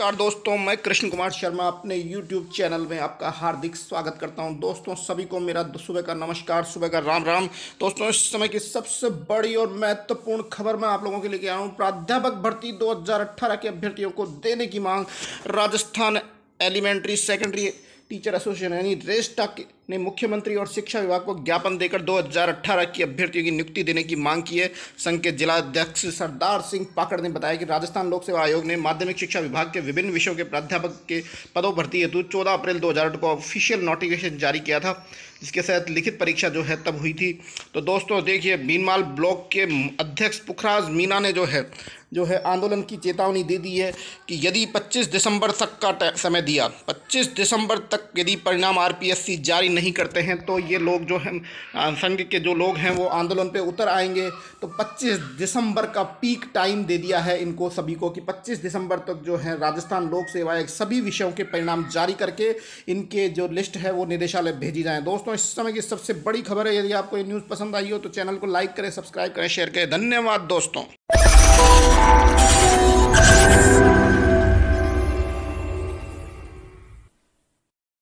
नमस्कार दोस्तों, मैं कृष्ण कुमार शर्मा अपने YouTube चैनल में आपका हार्दिक स्वागत करता हूं। दोस्तों सभी को मेरा सुबह का नमस्कार, सुबह का राम राम। दोस्तों इस समय की सबसे बड़ी और महत्वपूर्ण खबर मैं आप लोगों के लिए आया हूं। प्राध्यापक भर्ती 2018 के अभ्यर्थियों को देने की मांग। Rajasthan elementary secondary teacher association यानी रेस्टा ने मुख्यमंत्री और शिक्षा विभाग को ज्ञापन देकर 2018 की अभ्यर्थियों की नियुक्ति देने की मांग की है। संघ के जिला अध्यक्ष सरदार सिंह पाकड़ ने बताया कि राजस्थान लोक सेवा आयोग ने माध्यमिक शिक्षा विभाग के विभिन्न विषयों के प्राध्यापक के पदों भर्ती हेतु 14 अप्रैल 2008 को ऑफिशियल नोटिफिकेशन जारी किया था, जिसके तहत लिखित परीक्षा जो है तब हुई थी। तो दोस्तों देखिए, बीनमाल ब्लॉक के अध्यक्ष पुखराज मीना ने जो है आंदोलन की चेतावनी दे दी है कि यदि 25 दिसंबर तक का समय दिया, 25 दिसंबर तक यदि परिणाम आरपीएससी जारी नहीं करते हैं तो ये लोग जो हैं, संघ के जो लोग हैं वो आंदोलन पे उतर आएंगे। तो 25 दिसंबर का पीक टाइम दे दिया है इनको सभी को कि 25 दिसंबर तक जो है राजस्थान लोक सेवा आयोग सभी विषयों के परिणाम जारी करके इनके जो लिस्ट है वो निदेशालय भेजी जाए। दोस्तों इस समय की सबसे बड़ी खबर है। यदि आपको ये न्यूज़ पसंद आई हो तो चैनल को लाइक करें, सब्सक्राइब करें, शेयर करें। धन्यवाद दोस्तों।